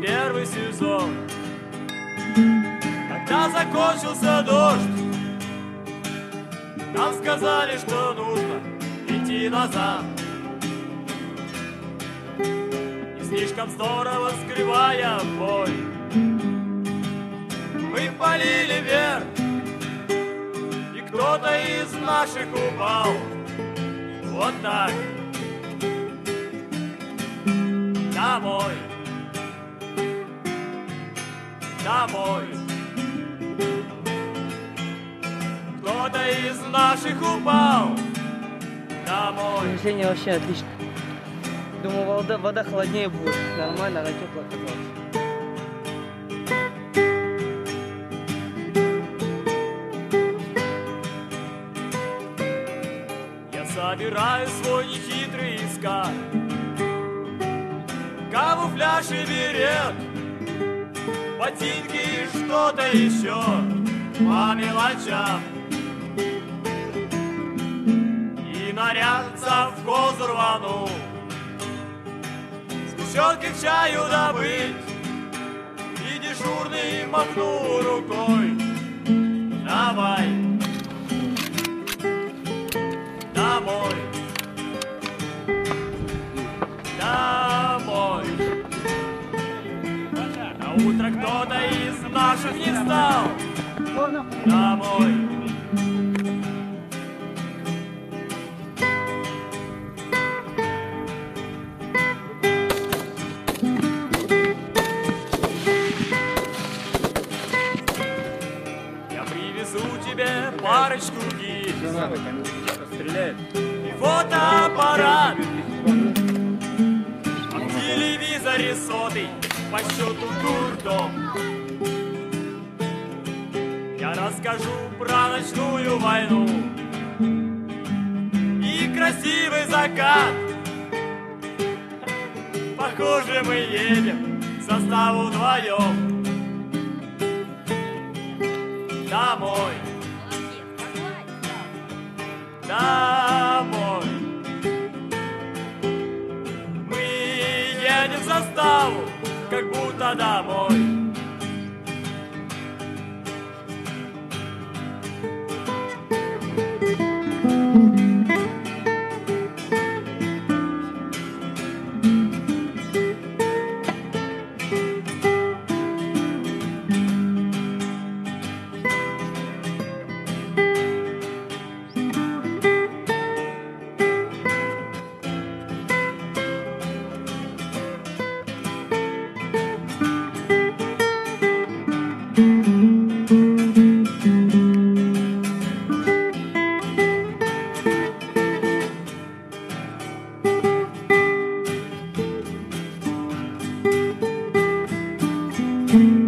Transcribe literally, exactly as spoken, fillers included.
первый сезон. Когда закончился дождь, нам сказали, что нужно идти назад. И слишком здорово скрывая боль, мы полили вверх, и кто-то из наших упал. Вот так. Домой. Домой. Кто-то из наших упал. Домой. Движение вообще отлично. Думаю, вода, вода холоднее будет. Нормально, она теплая оказалась. Собираю свой нехитрый искать, камуфляж и берет, ботинки и что-то еще по мелочам. И нарядца в козу рвану, сгущенки к чаю добыть, и дежурный махнул рукой. Давай. Домой, домой. На утро кто-то из наших не встал. Домой. Я привезу тебе парочку гильз и фотоаппарат, а в телевизоре сотый по счету дурдом. Я расскажу про ночную войну и красивый закат. Похоже, мы едем в составу вдвоем. Домой. Домой. Мы едем в заставу, как будто домой. Thank you.